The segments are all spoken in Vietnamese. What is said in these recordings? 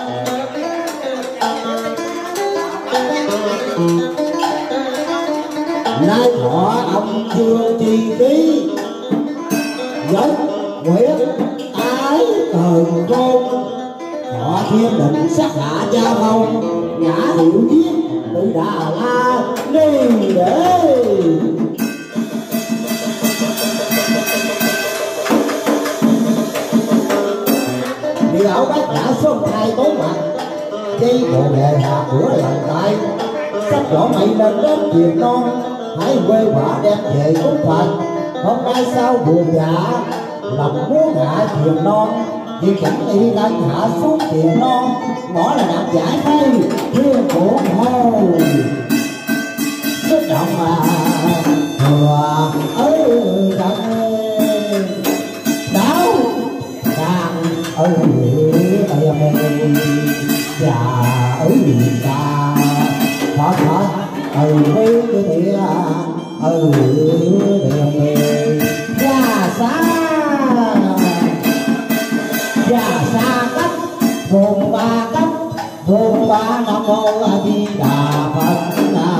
nay thọ ông chưa chi ký nhất quyết ái cờn côn họ thiên định sát hạ cha phong ngã hiệu giết tự Đà La đi để điều ảo bác đã xuân hai tối mặt chi bộ đề hạ của làng tại sắp rõ mày lên đến Việt Non hãy quê quả đem về cúng Phật hôm nay sao buồn dạ lòng muốn hạ Thiền Non vì chẳng y đang hạ xuống Thiền Non ngõ là đạp giải thay thương của hồn xúc động mà thừa ơi đặng đáo càng ơi và ơi ta thật thật với cái thiện ra xa cách vùng ba nam mô a di đà Phật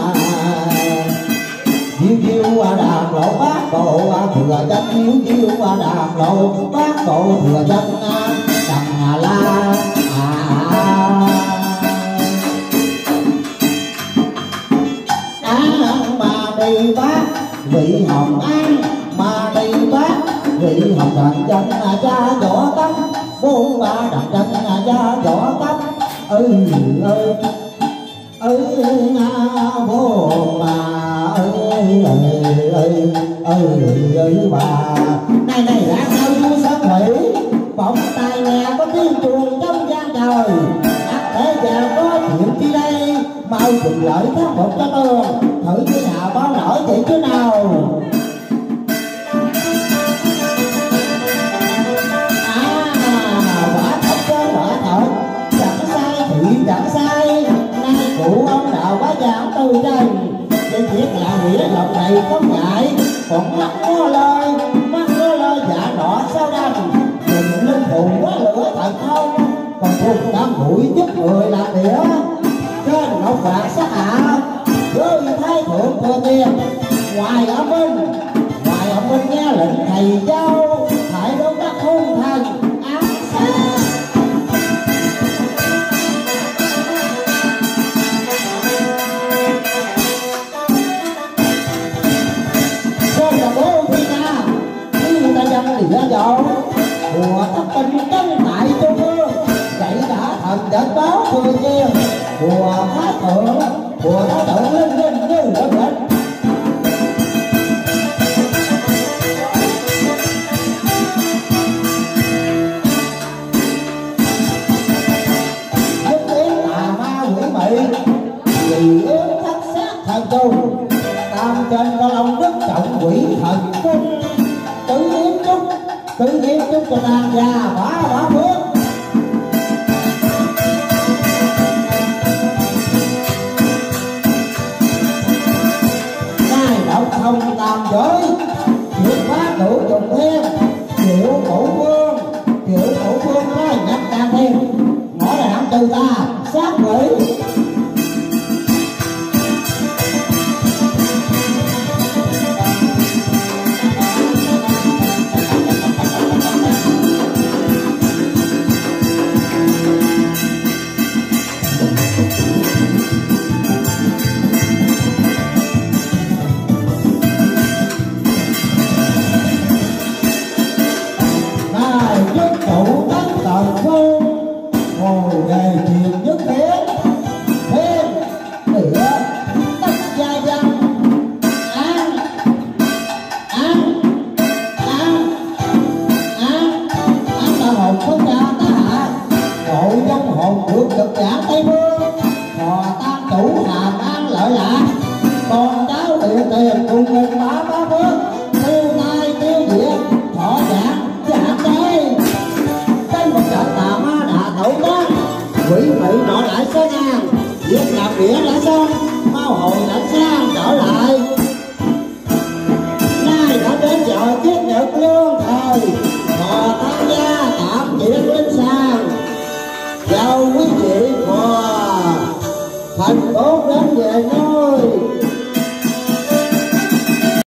diêu đàn lộ bát bộ thừa chân diêu đàn lộ bát bộ thừa chân đằng la mà đi bác vị hồng an mà đi bác vị hồng đàn chân cha võ tắm bốn ba đàn chân cha võ tắm bố bà bà này đã sao vua sáng thủy bỗng tai nghe có tiếng chuông trong gian trời thế giờ có chuyện chi đây mau chừng lợi tháng một cho tôi thử chứ nào bao nổi thì chứ nào quả thật chẳng sai thì chẳng sai nay cụ ông đạo bá giảng từ đây để việc là nghĩa lòng này không ngại còn mắt có lời dạ đỏ sao đành đừng linh hồn quá lửa thật không còn thuộc đám mũi giúp người làm đĩa trên ngọc bạc sắc hạ với thái thượng thừa tiền ngoài ở bên nghe lệnh thầy giáo phải đón các hung thần ám sát con là bố phi na như ta dân địa dỗ mùa thất tình chân tại trung ương vậy đã thần đến báo thừa tiền mùa thái thượng lên như lớn lên nhất tiếng tà ma quỷ mị vì yếu thất sát thần trùng tam trên có lòng đức trọng quỷ thần cung tự nhiên chúc cho nàng già bá phước ngài độc thông tam giới chịu phá đủ trùng thiên chịu cổ phương nói nhập đàn thiên ngõ đảng từ ta sát quỷ quỷ mị nọ lại số ngang việc làm nghĩa đã xong mau hồn đã sang trở lại nay đã đến giờ tiết nhật lương thời họ tham gia tạm chuyện linh sang chào quý vị và thành tốt đến về nơi